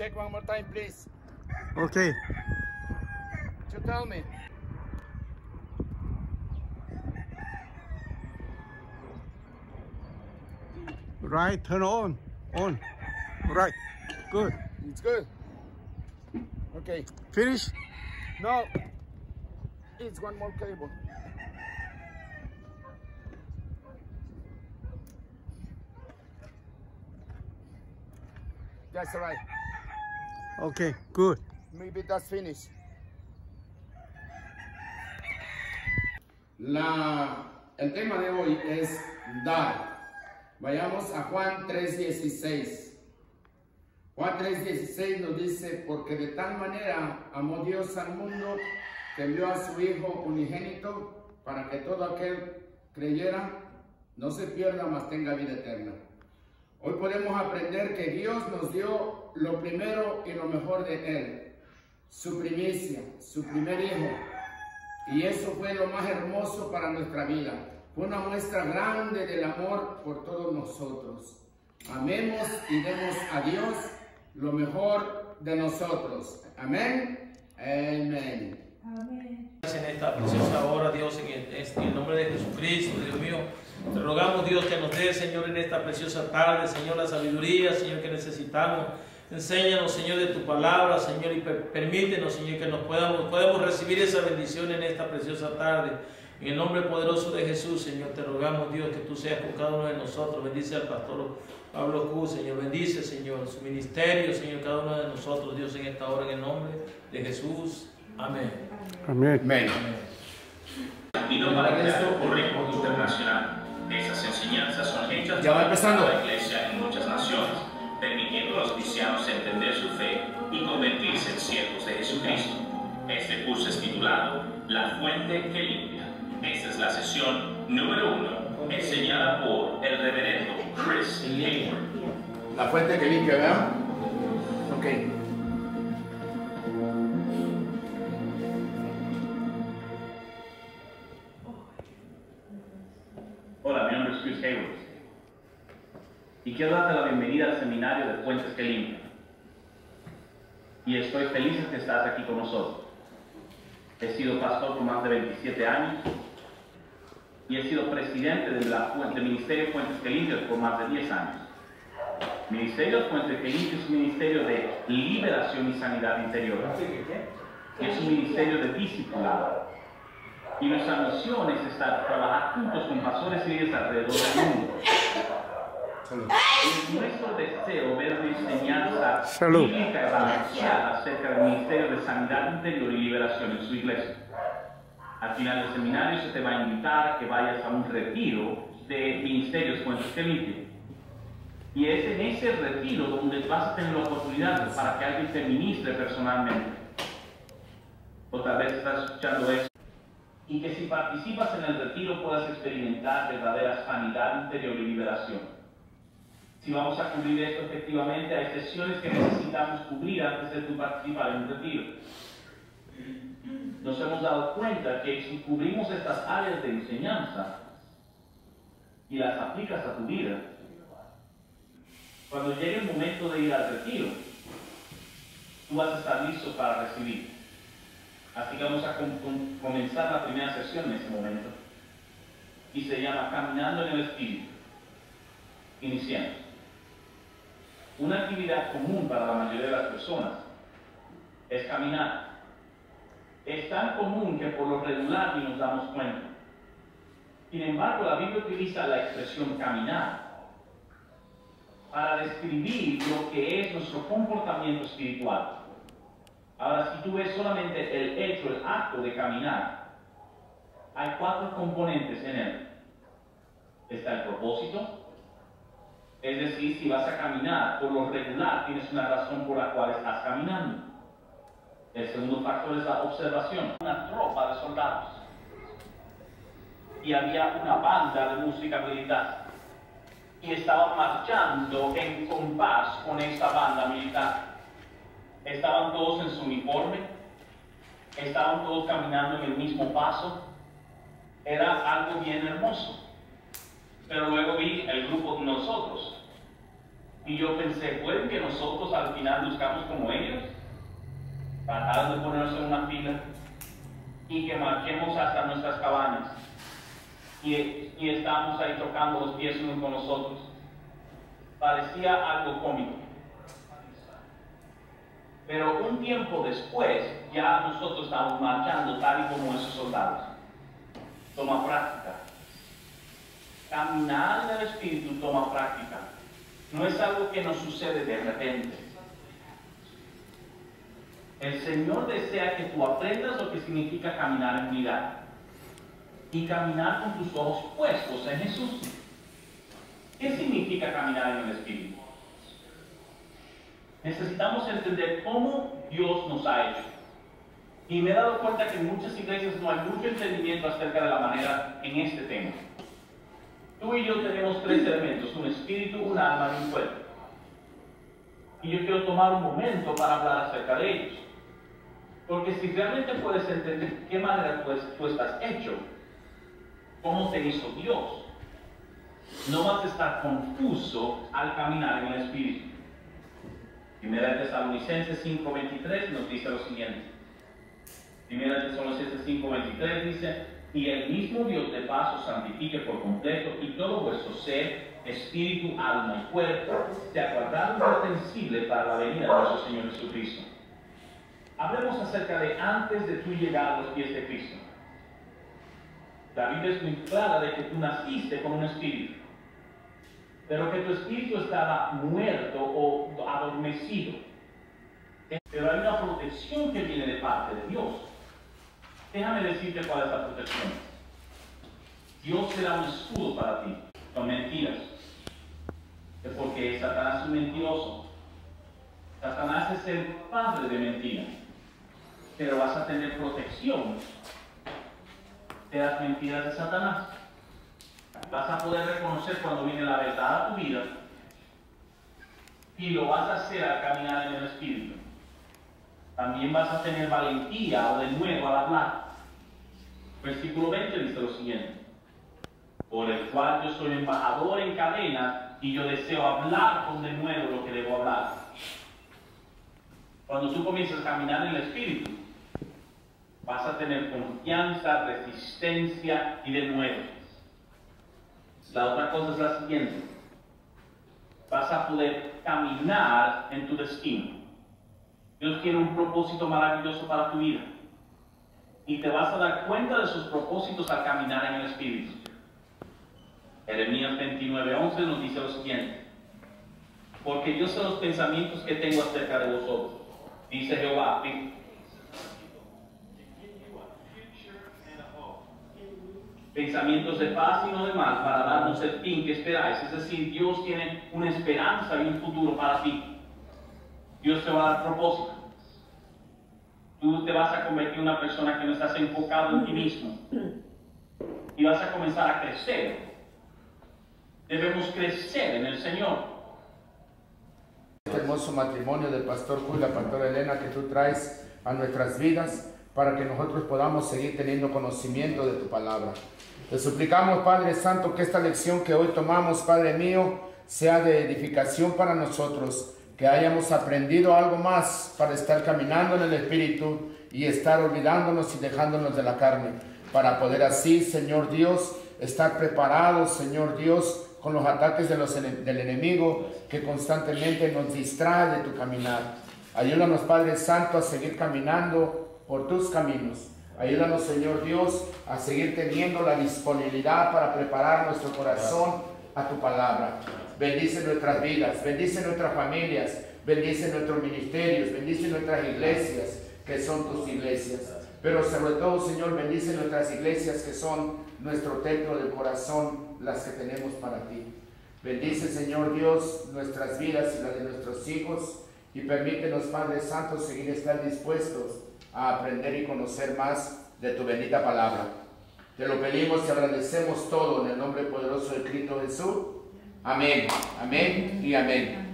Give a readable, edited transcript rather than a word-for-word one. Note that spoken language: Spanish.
check one more time, please. Okay. You tell me. Right, turn on. On. Right. Good. It's good. Okay. Finish? No. It's one more cable. That's right. Okay, good. Maybe that's finished. El tema de hoy es dar. Vayamos a Juan 3:16. Juan 3:16 nos dice, porque de tal manera amó Dios al mundo que envió a su Hijo unigénito para que todo aquel creyera no se pierda, mas tenga vida eterna. Hoy podemos aprender que Dios nos dio lo primero y lo mejor de Él, su primicia, su primer Hijo. Y eso fue lo más hermoso para nuestra vida. Fue una muestra grande del amor por todos nosotros. Amemos y demos a Dios lo mejor de nosotros. Amén. Amén. Amén. En esta preciosa hora, Dios, en el nombre de Jesucristo, Dios mío, te rogamos, Dios, que nos dé, Señor, en esta preciosa tarde, Señor, la sabiduría, Señor, que necesitamos. Enséñanos, Señor, de tu palabra, Señor, y permítenos, Señor, que podamos recibir esa bendición en esta preciosa tarde. En el nombre poderoso de Jesús, Señor, te rogamos, Dios, que tú seas con cada uno de nosotros. Bendice al pastor Pablo Q, Señor. Bendice, Señor, su ministerio, Señor, cada uno de nosotros, Dios, en esta hora, en el nombre de Jesús. Amén. Amén. Amén. Vino para crear un ritmo internacional. Esas enseñanzas son hechas Ya va empezando. por la iglesia en muchas naciones, permitiendo a los cristianos entender su fe y convertirse en siervos de Jesucristo. Este curso es titulado La Fuente que Limpia. Esta es la sesión número 1, enseñada por el reverendo Chris Hayward. La fuente que limpia, ¿verdad? Ok. Hola, mi nombre es Chris Hayward y quiero darte la bienvenida al seminario de Fuentes que Limpian. Y estoy feliz de que estás aquí con nosotros. He sido pastor por más de 27 años y he sido presidente del Ministerio Fuentes que Limpian por más de 10 años. Ministerio Fuentes que Limpian es un ministerio de liberación y sanidad interior. Es un ministerio de discipulado. Y nuestra misión es trabajar juntos con pastores y líderes alrededor del mundo. Es nuestro deseo ver una enseñanza bíblica y balanceada acerca del ministerio de sanidad interior y liberación en su iglesia. Al final del seminario se te va a invitar a que vayas a un retiro de ministerios Fuentes que Limpian. Y es en ese retiro donde vas a tener la oportunidad para que alguien te ministre personalmente. O tal vez estás escuchando eso. Y que si participas en el retiro puedas experimentar verdadera sanidad interior y liberación. Si vamos a cubrir esto efectivamente, hay sesiones que necesitamos cubrir antes de tu participar en un retiro. Nos hemos dado cuenta que si cubrimos estas áreas de enseñanza y las aplicas a tu vida, cuando llegue el momento de ir al retiro, tú vas a estar listo para recibir. Así que vamos a comenzar la primera sesión en este momento. Y se llama Caminando en el Espíritu. Iniciamos. Una actividad común para la mayoría de las personas es caminar. Es tan común que por lo regular ni nos damos cuenta. Sin embargo, la Biblia utiliza la expresión caminar para describir lo que es nuestro comportamiento espiritual. Ahora, si tú ves solamente el hecho, el acto de caminar, hay 4 componentes en él. Está el propósito, es decir, si vas a caminar, por lo regular tienes una razón por la cual estás caminando. El segundo factor es la observación. Una tropa de soldados. Y había una banda de música militar. Y estaban marchando en compás con esta banda militar. Estaban todos en su uniforme, estaban todos caminando en el mismo paso. Era algo bien hermoso. Pero luego vi el grupo de nosotros Y yo pensé, ¿pueden que nosotros al final buscamos como ellos? Tratar de ponernos en una fila y que marchemos hasta nuestras cabañas y estamos ahí tocando los pies unos con los otros. Parecía algo cómico. Pero un tiempo después, ya nosotros estamos marchando tal y como esos soldados. Toma práctica. Caminar en el Espíritu toma práctica. No es algo que nos sucede de repente. El Señor desea que tú aprendas lo que significa caminar en unidad y caminar con tus ojos puestos en Jesús. ¿Qué significa caminar en el Espíritu? Necesitamos entender cómo Dios nos ha hecho. Y me he dado cuenta que en muchas iglesias no hay mucho entendimiento acerca de la manera en este tema. Tú y yo tenemos tres elementos: un espíritu, un alma y un cuerpo. Y yo quiero tomar un momento para hablar acerca de ellos. Porque si realmente puedes entender de qué manera tú estás hecho, cómo te hizo Dios, no vas a estar confuso al caminar en el Espíritu. Primera de Tesalonicenses 5:23 nos dice lo siguiente. Primera de Tesalonicenses 5:23 dice: y el mismo Dios de paz os santifique por completo, y todo vuestro ser, espíritu, alma y cuerpo, sea guardado irreprensible para la venida de nuestro Señor Jesucristo. Hablemos acerca de antes de tú llegar a los pies de Cristo. La Biblia es muy clara de que tú naciste con un espíritu, pero que tu espíritu estaba muerto o adormecido. Pero hay una protección que viene de parte de Dios. Déjame decirte cuál es la protección. Dios será un escudo para ti. Son mentiras. Es porque Satanás es un mentiroso. Satanás es el padre de mentiras. Pero vas a tener protección de las mentiras de Satanás. Vas a poder reconocer cuando viene la verdad a tu vida y lo vas a hacer al caminar en el Espíritu. También vas a tener valentía o de nuevo al hablar. Versículo 20 dice lo siguiente: por el cual yo soy embajador en cadenas y yo deseo hablar con de nuevo lo que debo hablar. Cuando tú comienzas a caminar en el Espíritu, vas a tener confianza, resistencia y de nuevo. La otra cosa es la siguiente: vas a poder caminar en tu destino. Dios tiene un propósito maravilloso para tu vida y te vas a dar cuenta de sus propósitos al caminar en el Espíritu. Jeremías 29:11 nos dice lo siguiente: porque yo sé los pensamientos que tengo acerca de vosotros, dice Jehová, pensamientos de paz y no de mal, para darnos el fin que esperáis. Es decir, Dios tiene una esperanza y un futuro para ti. Dios te va a dar propósito. Tú te vas a convertir en una persona que no estás enfocado en ti mismo y vas a comenzar a crecer. Debemos crecer en el Señor. Este hermoso matrimonio del pastor Julio y la pastora Elena que tú traes a nuestras vidas, para que nosotros podamos seguir teniendo conocimiento de tu palabra. Te suplicamos, Padre Santo, que esta lección que hoy tomamos, Padre mío, sea de edificación para nosotros, que hayamos aprendido algo más para estar caminando en el Espíritu y estar olvidándonos y dejándonos de la carne, para poder así, Señor Dios, estar preparados, Señor Dios, con los ataques del enemigo que constantemente nos distrae de tu caminar. Ayúdanos, Padre Santo, a seguir caminando por tus caminos. Ayúdanos, Señor Dios, a seguir teniendo la disponibilidad para preparar nuestro corazón a tu palabra. Bendice nuestras vidas, bendice nuestras familias, bendice nuestros ministerios, bendice nuestras iglesias, que son tus iglesias. Pero sobre todo, Señor, bendice nuestras iglesias, que son nuestro templo del corazón, las que tenemos para ti. Bendice, Señor Dios, nuestras vidas y las de nuestros hijos, y permítenos, Padre Santo, seguir estar dispuestos a aprender y conocer más de tu bendita palabra. Te lo pedimos y agradecemos todo en el nombre poderoso de Cristo Jesús. Amén, amén y amén.